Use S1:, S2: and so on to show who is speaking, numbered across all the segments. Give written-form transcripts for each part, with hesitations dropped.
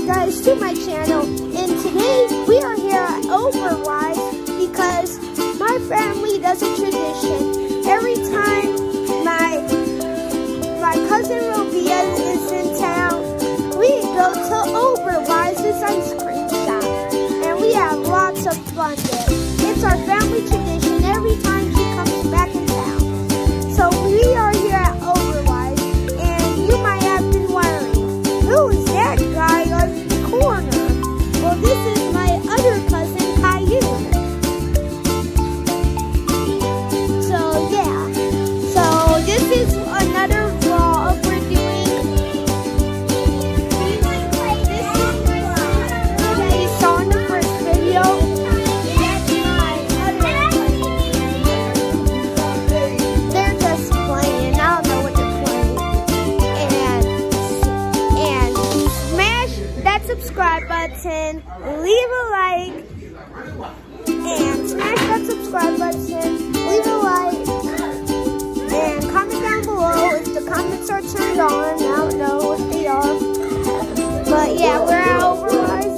S1: guys to my channel, and today we are here at Oberweis because my family does a tradition. Every time my cousin Robia is in town, we go to Oberweis' ice cream shop, and we have lots of fun there. It's our family tradition every time she comes back in town. So we are here at Oberweis, and you might have been wondering, who is that guy on the corner? Well, this is my other cousin, Caillou. So yeah, so this is another vlog we're doing. This is my son that you saw in the first video. That's my other cousin. They're just playing. I don't know what they're playing. And smash that subscribe button, leave a like, and smash that subscribe button, leave a like, and comment down below if the comments are turned on. I don't know if they are, but yeah, we're at Oberweis.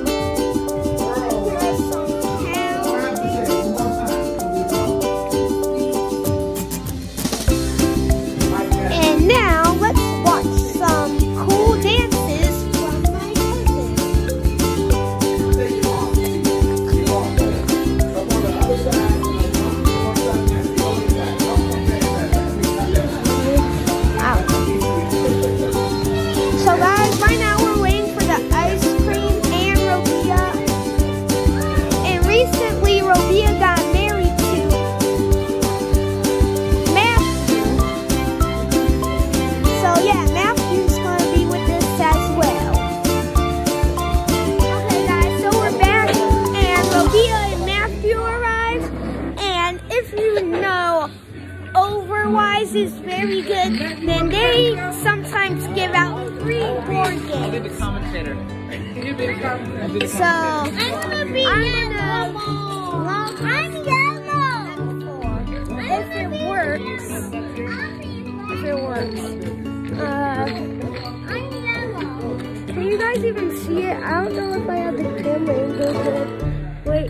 S1: And now let's watch some cool dances from my cousin. So guys, right now we're waiting for the ice cream and Robia. And recently Robia got married to Matthew. So yeah, Matthew's gonna be with us as well. Okay guys, so we're back and Robia and Matthew arrived. And if you know Oberweis is very good, then they sometimes give out free board games. So I'm gonna be yellow. I'm yellow. If it works. I'm yellow. Can you guys even see it? I don't know if I have the camera angle good. Wait.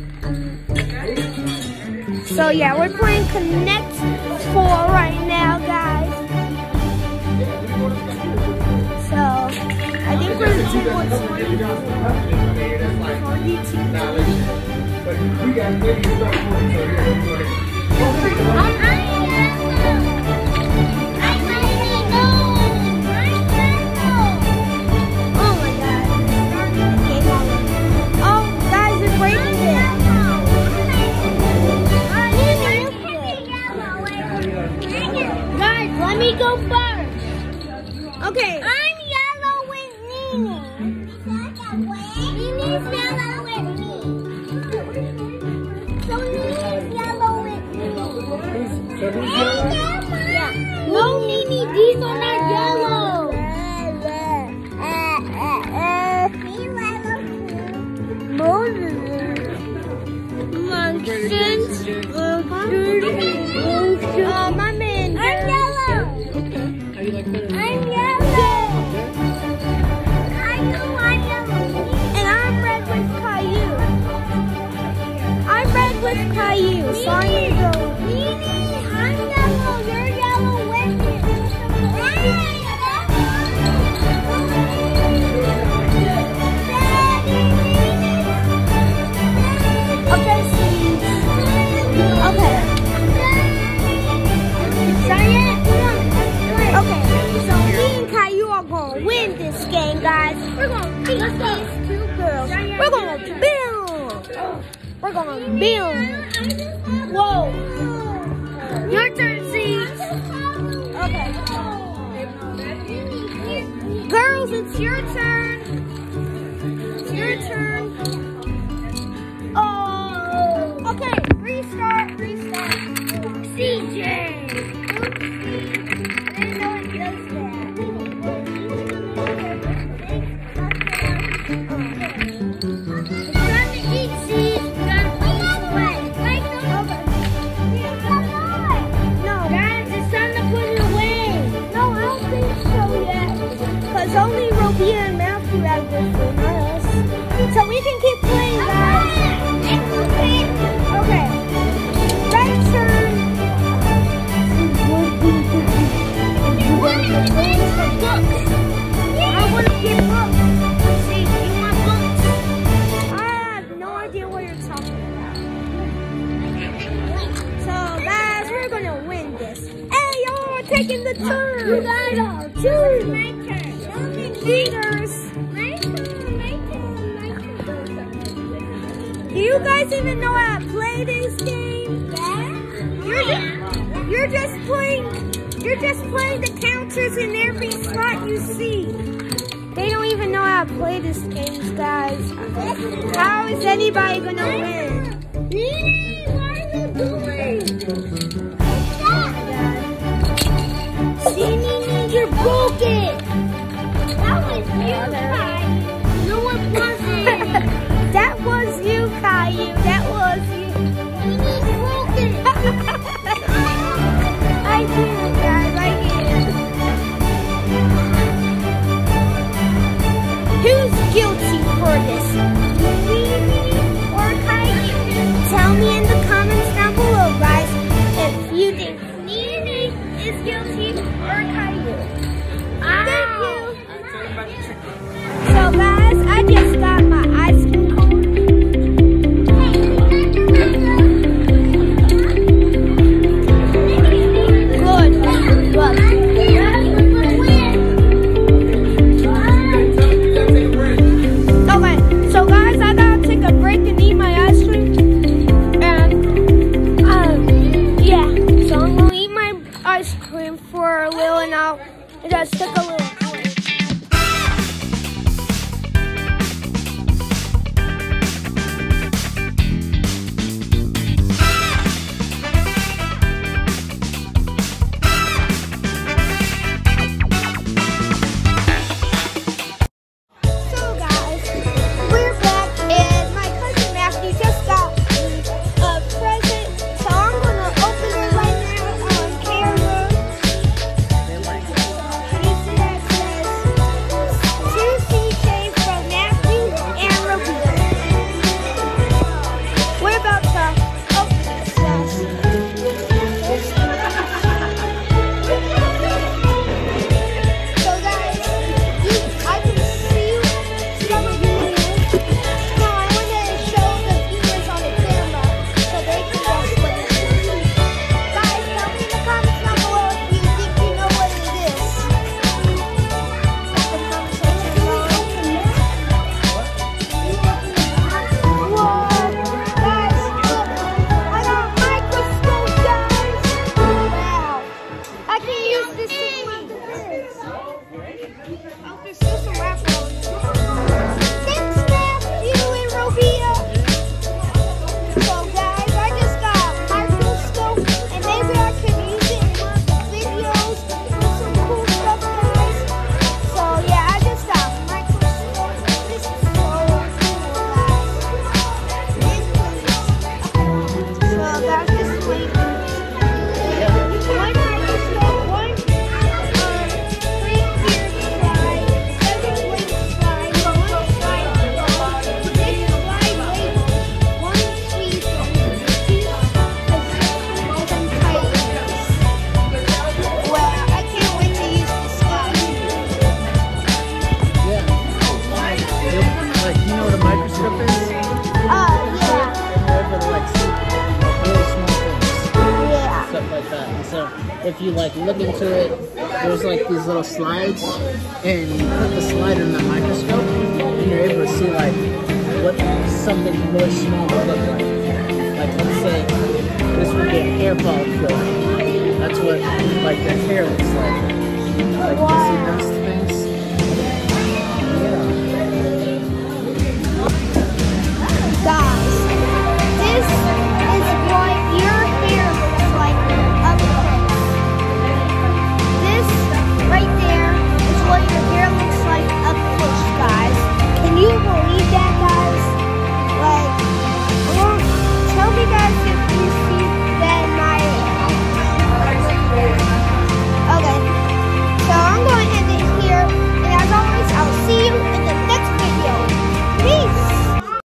S1: So yeah, we're playing Connect 4 right now, guys. So I think we're gonna do what's on YouTube. Oh my god. Oh guys, it's breaking it. Guys, let me go first. Okay. I'm yellow with Nene. Nene's yellow with me. So Nene's yellow with me. Yeah. No, Nene, these are not yellow. My man. I'm yellow. I'm yellow. I'm yellow. And I'm red with Caillou. I'm red with Caillou, so I'm gonna go. Nene, I'm yellow. You're yellow with me. Okay, Steve. Okay. Okay, so me and Caillou are gonna win this game, guys. We're gonna beat these two girls. We're gonna build. We're gonna build. Whoa. Your turn, Steve. Okay. Girls, it's your turn. It's your turn. Oh. Okay, restart. CJ. Only Robia and Matthew You gotta choose. Fingers. Do you guys even know how to play this game? Yeah. You're just playing the counters in every slot you see. They don't even know how to play this game, guys. How is anybody gonna win? Nene, what are you doing? See, Nene, you're broken. That was you, Caillou. No, it wasn't. That was you, Caillou. That was you. Nene's broken. I get it, guys. I get it. Who's guilty for this? Nene or Caillou? Tell me in the comments down below, guys, if you think Nene is guilty or Caillou. Thank you. So guys, I just got my ice cream cone. Okay, so guys, I gotta take a break and eat my ice cream. And yeah, so I'm gonna eat my ice cream for a little, and I'll just take a little break.
S2: If you like look into it, there's like these little slides, and you put the slide in the microscope, and you're able to see like what something really small would look like. Like let's say this would be a hair follicle. That's what like the hair looks like. Like you see those